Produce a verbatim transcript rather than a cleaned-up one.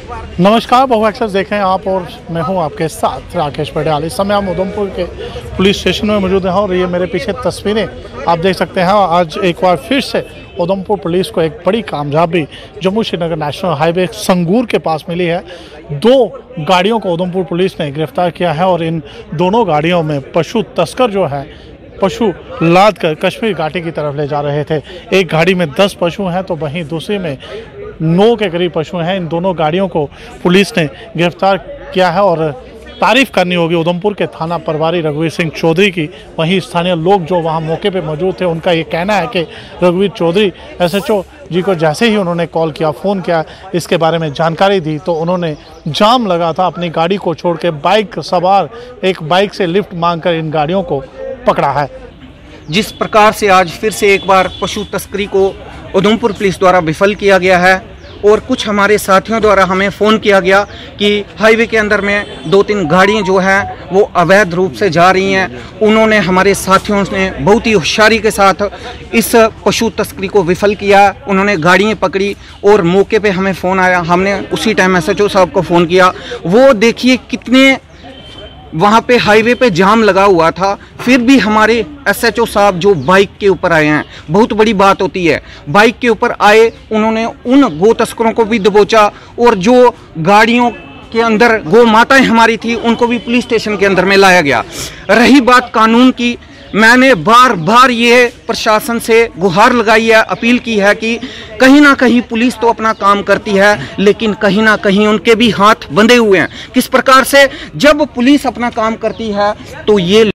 नमस्कार, बहु एक्सेस देखें आप और मैं हूं आपके साथ राकेश पटियाल। इस समय हम उधमपुर के पुलिस स्टेशन में मौजूद हैं और ये मेरे पीछे तस्वीरें आप देख सकते हैं। आज एक बार फिर से उधमपुर पुलिस को एक बड़ी कामयाबी जम्मू श्रीनगर नेशनल हाईवे संगूर के पास मिली है। दो गाड़ियों को उधमपुर पुलिस ने गिरफ्तार किया है और इन दोनों गाड़ियों में पशु तस्कर जो है पशु लाद कर कश्मीर घाटी की तरफ ले जा रहे थे। एक गाड़ी में दस पशु हैं तो वहीं दूसरी में नौ के करीब पशु हैं। इन दोनों गाड़ियों को पुलिस ने गिरफ्तार किया है और तारीफ करनी होगी उधमपुर के थाना प्रभारी रघुवीर सिंह चौधरी की। वहीं स्थानीय लोग जो वहां मौके पे मौजूद थे उनका ये कहना है कि रघुवीर चौधरी एसएचओ जी को जैसे ही उन्होंने कॉल किया, फ़ोन किया, इसके बारे में जानकारी दी तो उन्होंने जाम लगा था अपनी गाड़ी को छोड़ के बाइक सवार एक बाइक से लिफ्ट मांगकर इन गाड़ियों को पकड़ा है। जिस प्रकार से आज फिर से एक बार पशु तस्करी को उधमपुर पुलिस द्वारा विफल किया गया है और कुछ हमारे साथियों द्वारा हमें फ़ोन किया गया कि हाईवे के अंदर में दो तीन गाड़ियाँ जो हैं वो अवैध रूप से जा रही हैं। उन्होंने हमारे साथियों ने बहुत ही होशियारी के साथ इस पशु तस्करी को विफल किया। उन्होंने गाड़ियाँ पकड़ी और मौके पे हमें फ़ोन आया, हमने उसी टाइम एसएचओ साहब को फ़ोन किया। वो देखिए कितने वहाँ पे हाईवे पे जाम लगा हुआ था, फिर भी हमारे एसएचओ साहब जो बाइक के ऊपर आए हैं, बहुत बड़ी बात होती है, बाइक के ऊपर आए, उन्होंने उन गो तस्करों को भी दबोचा और जो गाड़ियों के अंदर गो माताएं हमारी थी उनको भी पुलिस स्टेशन के अंदर में लाया गया। रही बात कानून की, मैंने बार बार ये प्रशासन से गुहार लगाई है, अपील की है कि कहीं ना कहीं पुलिस तो अपना काम करती है लेकिन कहीं ना कहीं उनके भी हाथ बंधे हुए हैं। किस प्रकार से जब पुलिस अपना काम करती है तो ये